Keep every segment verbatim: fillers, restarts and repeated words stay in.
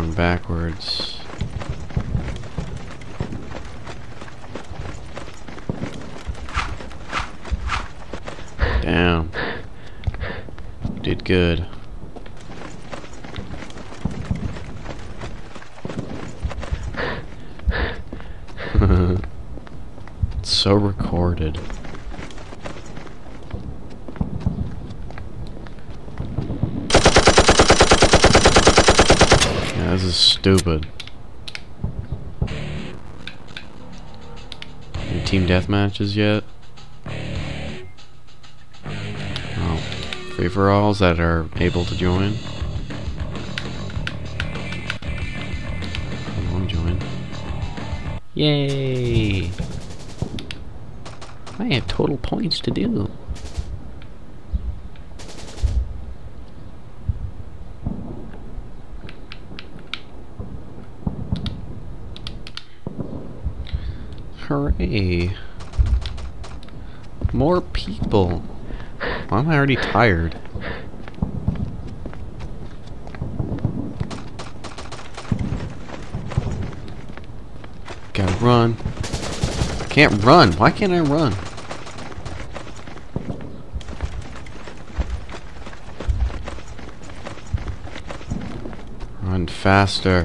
going backwards. Damn. Did good. It's so recorded. Yeah, this is stupid. Any team deathmatches yet? Oh, free-for-alls that are able to join. Come on, join. Yay! I have total points to do. Hooray! More people. Why am I already tired? Gotta run. I can't run. Why can't I run? Run faster.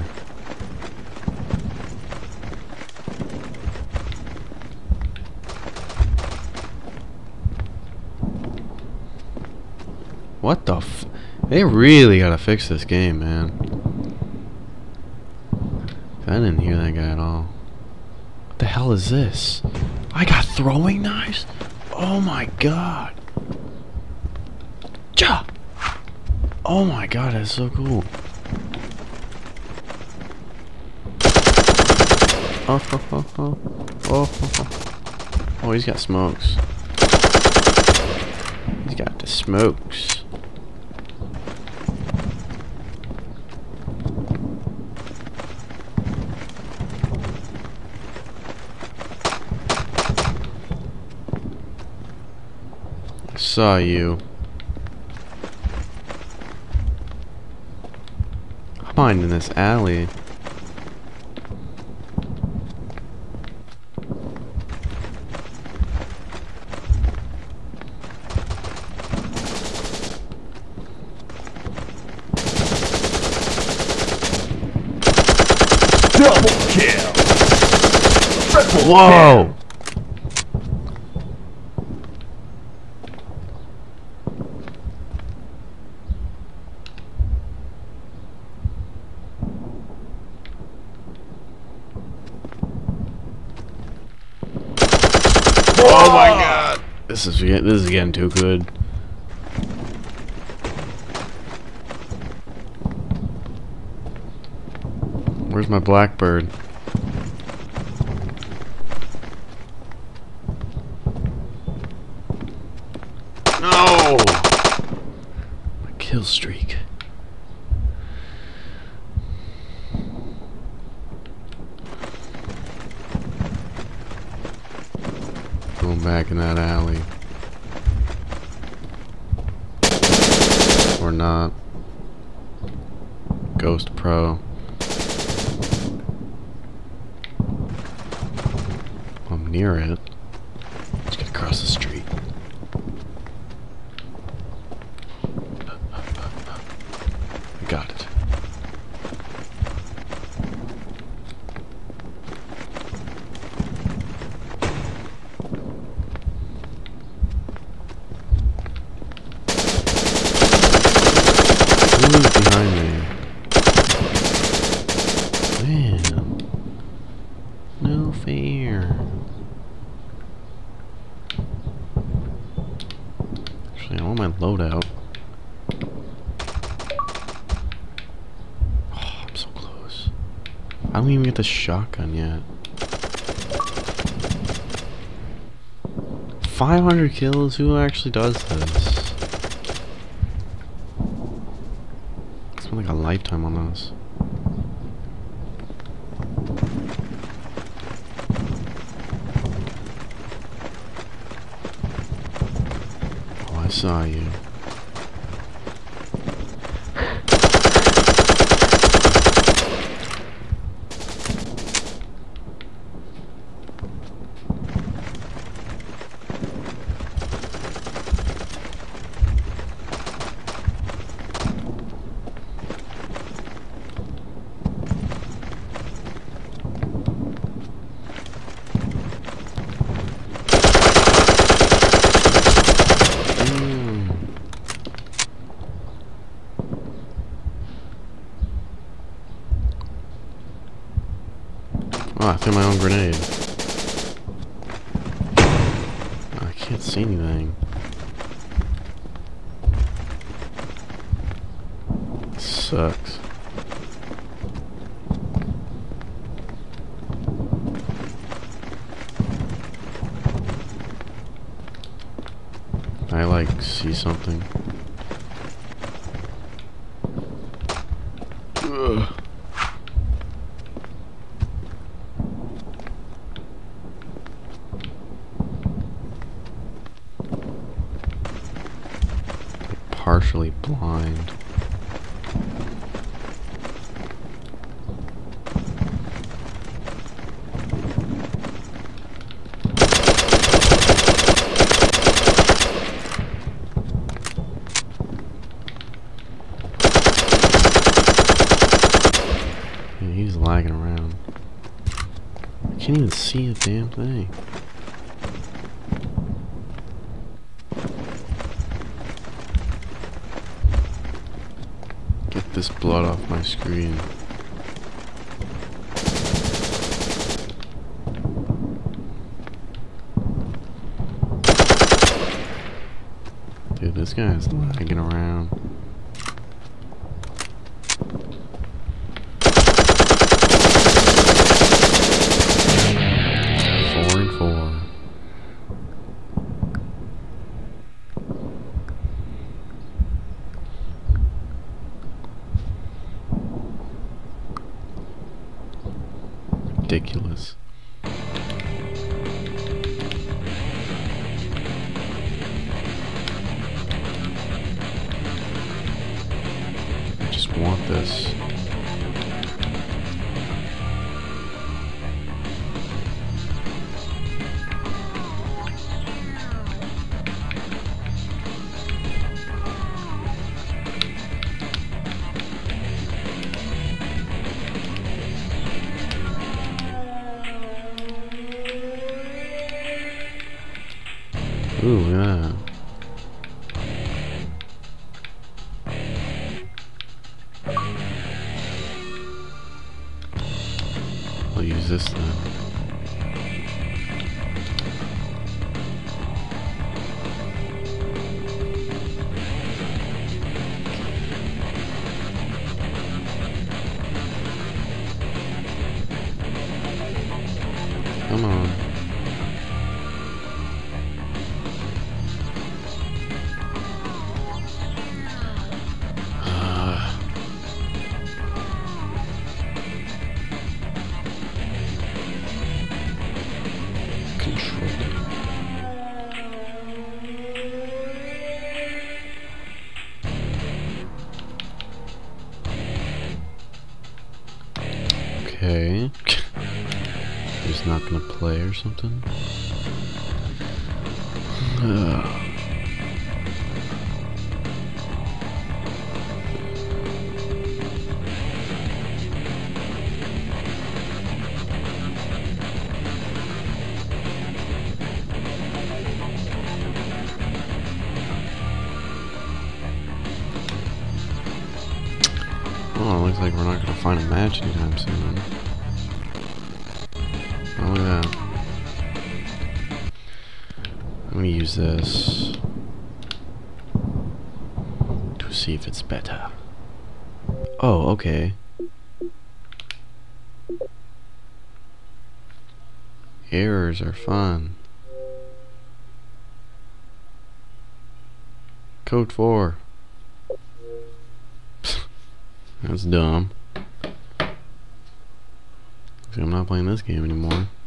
What the f- They really gotta fix this game, man. I didn't hear that guy at all. What the hell is this? I got throwing knives? Oh my god. Ja! Oh my god, that's so cool. Oh, oh, oh, oh. Oh, oh, oh. Oh, he's got smokes. He's got the smokes. Saw you. I'm hiding in this alley. Double kill. Triple Whoa! kill. Oh my god! This is get- this is getting too good. Where's my Blackbird? No! My kill streak. Going back in that alley. Or not. Ghost Pro. I'm near it. Let's get across the street. I got it. Who's behind me? Man. No fair. Actually, I want my loadout. Oh, I'm so close. I don't even get the shotgun yet. five hundred kills? Who actually does this? I spent like a lifetime on this. Oh, I saw you. Oh, I threw my own grenade. I can't see anything. Sucks. I like see something. Ugh. Partially blind. Yeah, he's lagging around. I can't even see a damn thing. Get this blood off my screen. Dude, this guy's lagging around. Four and four. Ridiculous. I just want this. Ooh, yeah. I'll use this then. Come on. Okay. He's not gonna play or something. Ugh. Oh, it looks like we're not gonna find a match anytime soon. Oh, look at that. I'm gonna use this to see if it's better. Oh, okay. Errors are fun. Code four. That's dumb. I'm not playing this game anymore.